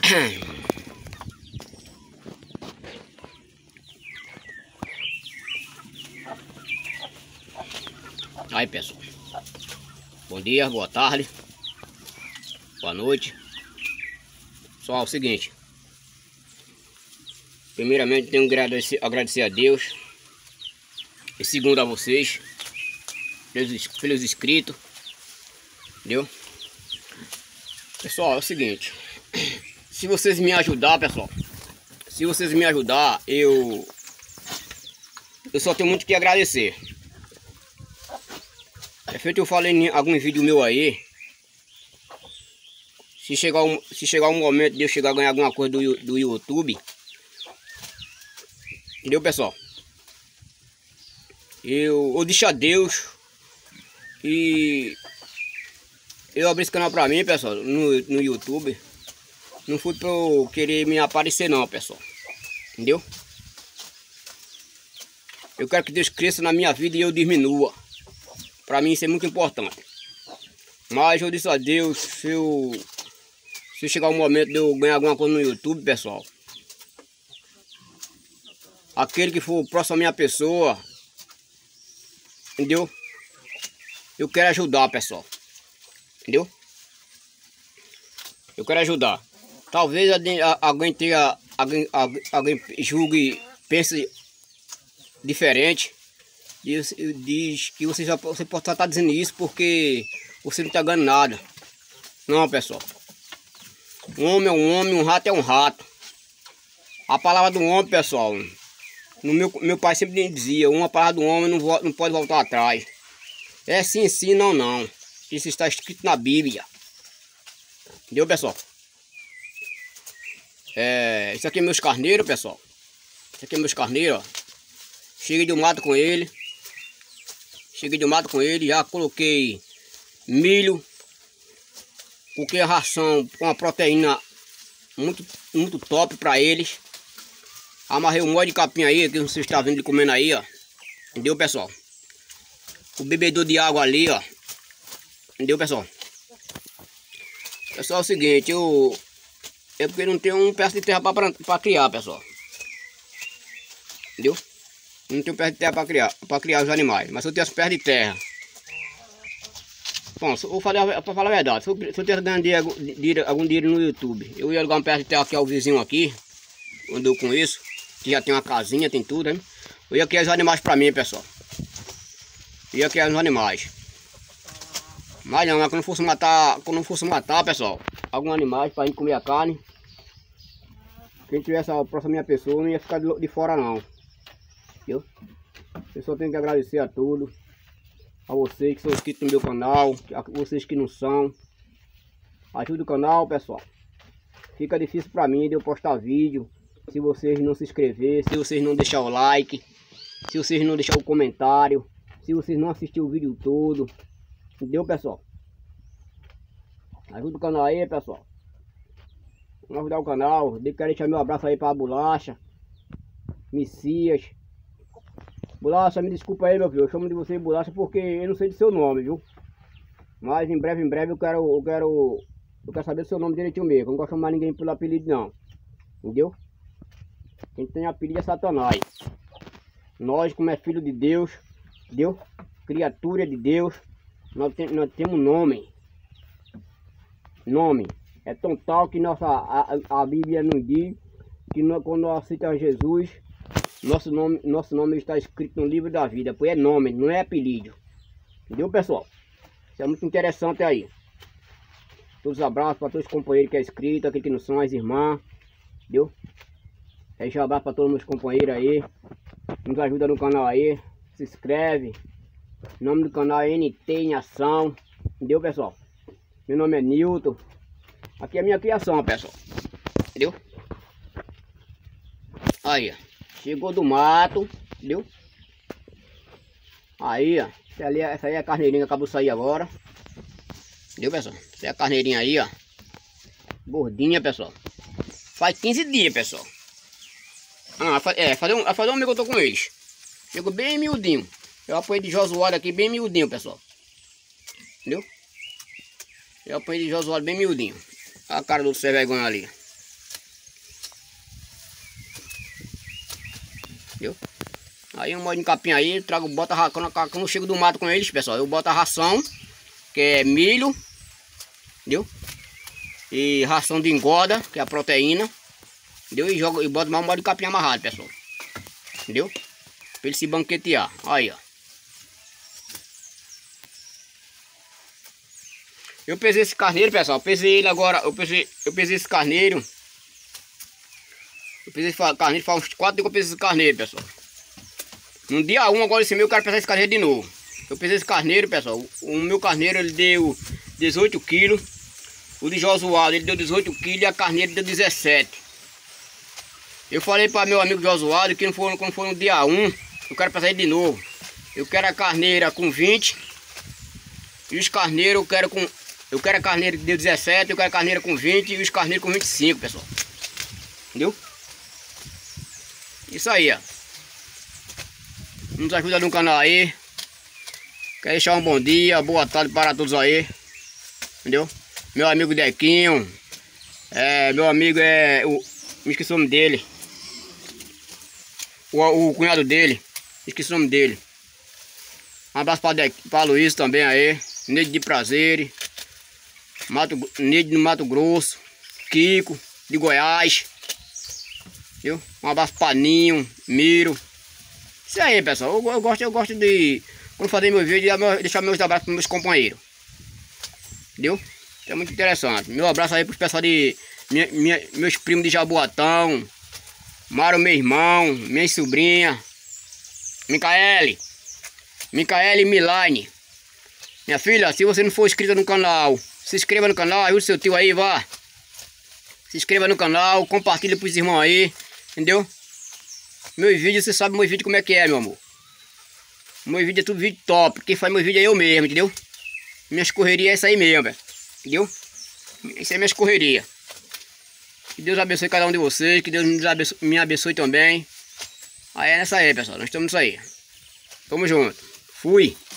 Aí, pessoal, bom dia, boa tarde, boa noite. Pessoal, é o seguinte, primeiramente tenho que agradecer a Deus, e segundo a vocês pelos inscritos, entendeu? Pessoal, é o seguinte, se vocês me ajudar, pessoal, se vocês me ajudar, eu só tenho muito que agradecer. É feito, eu falei em alguns vídeos meus aí, se chegar um momento de eu chegar a ganhar alguma coisa do YouTube, entendeu, pessoal? Eu deixo a Deus e eu abri esse canal pra mim, pessoal, no YouTube. Não foi pra eu querer me aparecer não, pessoal, entendeu? Eu quero que Deus cresça na minha vida e eu diminua. Pra mim isso é muito importante. Mas eu disse a Deus, se chegar um momento de eu ganhar alguma coisa no YouTube, pessoal, aquele que for próximo à minha pessoa, entendeu? Eu quero ajudar, pessoal, entendeu? Eu quero ajudar. Talvez alguém julgue, pense diferente. Diz que você pode estar dizendo isso porque você não está ganhando nada. Não, pessoal. Um homem é um homem, um rato é um rato. A palavra do homem, pessoal, meu pai sempre dizia, uma palavra do homem não pode voltar atrás. É sim, sim, não, não. Isso está escrito na Bíblia. Entendeu, pessoal? Isso aqui é meus carneiros, pessoal. Isso aqui é meus carneiros, ó. Cheguei de mato com ele. Já coloquei milho. Coloquei a ração com uma proteína muito top para eles. Amarrei um monte de capim aí, que vocês estão vendo ele comendo aí, ó. Entendeu, pessoal? O bebedor de água ali, ó. Entendeu, pessoal? Pessoal, é o seguinte, é porque não tem um pedaço de terra para criar, pessoal. Entendeu? Não tenho pé de terra para criar os animais. Mas se eu tivesse pé de terra, bom, para falar a verdade, se eu tivesse ganhando algum dinheiro no YouTube, eu ia alugar um pé de terra aqui ao vizinho aqui, onde eu conheço, que já tem uma casinha, tem tudo, né? Eu ia criar os animais para mim, pessoal. Eu ia criar os animais. Mas não, quando fosse matar, pessoal, algum animais para gente comer a carne, quem tivesse a próxima minha pessoa não ia ficar de fora não. Eu só tenho que agradecer a todos, a vocês que são inscritos no meu canal, a vocês que não são. Ajude o canal, pessoal. Fica difícil pra mim de eu postar vídeo se vocês não se inscrever, se vocês não deixar o like, se vocês não deixar o comentário, se vocês não assistir o vídeo todo. Entendeu, pessoal? Ajuda o canal aí, pessoal. Vamos ajudar o canal. Eu quero deixar meu abraço aí pra Bolacha, Messias. Bolacha, me desculpa aí, meu filho, eu chamo de você Bolacha porque eu não sei do seu nome, viu? Mas em breve eu quero saber do seu nome direitinho mesmo. Eu não gosto de chamar ninguém pelo apelido não. Entendeu? Quem tem apelido é Satanás. Nós, como é filho de Deus, entendeu? Criatura de Deus, nós temos nome. Nome. É tão tal que a Bíblia nos diz que quando nós aceitamos Jesus, nosso nome está escrito no livro da vida, pois é nome, não é apelido. Entendeu, pessoal? Isso é muito interessante aí. Todos os abraços para todos os companheiros que é inscrito, aqueles que não são, as irmãs. Entendeu? Deixa um abraço para todos os meus companheiros aí. Nos ajuda no canal aí. Se inscreve. O nome do canal é NT em Ação. Entendeu, pessoal? Meu nome é Nilton. Aqui é a minha criação, pessoal. Entendeu? Aí, ó. Chegou do mato, entendeu? Aí, ó. Essa aí é a carneirinha que acabou de sair agora. Entendeu, pessoal? Essa é a carneirinha aí, ó. Gordinha, pessoal. Faz 15 dias, pessoal. Fazer um mês que eu tô com eles. Chegou bem miudinho. Eu apanhei de Josuado aqui bem miudinho, pessoal. Entendeu? Eu apanhei de Josuado bem miudinho. Olha a cara do sem vergonha ali. Entendeu? Aí um modo de capim aí, trago, bota quando eu chego do mato com eles, pessoal, eu boto a ração, que é milho, entendeu? E ração de engorda, que é a proteína, entendeu? E boto mais um modo de capim amarrado, pessoal. Entendeu? Pra ele se banquetear. Aí, ó. Eu pesei esse carneiro, pessoal. Eu pesei ele agora. Eu pesei esse carneiro. Eu pesei esse carneiro faz uns 4 dias que eu pesei esse carneiro, pessoal. No dia 1 agora esse meu eu quero pesar esse carneiro de novo. Eu pesei esse carneiro, pessoal. O meu carneiro ele deu 18 quilos. O de Josuado ele deu 18 quilos e a carneiro deu 17. Eu falei para meu amigo Josuado que quando for no dia 1, eu quero pesar ele de novo. Eu quero a carneira com 20. E os carneiros eu quero a carneira que deu 17, eu quero a carneira com 20 e os carneiros com 25, pessoal. Entendeu? Isso aí, ó. Nos ajuda no canal aí. Quero deixar um bom dia, boa tarde para todos aí. Entendeu? Meu amigo Dequinho. Meu amigo me esqueci o nome dele. O cunhado dele. Esqueci o nome dele. Um abraço para Luiz também aí. Neide de Prazer. Neide do Mato Grosso. Kiko de Goiás. Viu? Um abraço para Ninho, Miro. Isso aí, pessoal. Eu gosto de, quando fazer meu vídeo, deixar meus abraços para meus companheiros. Entendeu? É muito interessante. Meu abraço aí para os pessoal de meus primos de Jaboatão. Mário, meu irmão, minha sobrinha, Micaele e Milane. Minha filha, se você não for inscrita no canal, se inscreva no canal, ajude seu tio aí, vá. Se inscreva no canal, compartilha pros irmãos aí, entendeu? Meus vídeos, você sabe meus vídeos como é que é, meu amor. Meus vídeos é tudo vídeo top, quem faz meus vídeos é eu mesmo, entendeu? Minhas correrias é isso aí mesmo, velho. Entendeu? Isso é minhas correrias. Que Deus abençoe cada um de vocês, que Deus me abençoe também. Aí é nessa aí, pessoal, nós estamos nisso aí. Tamo junto. Fui.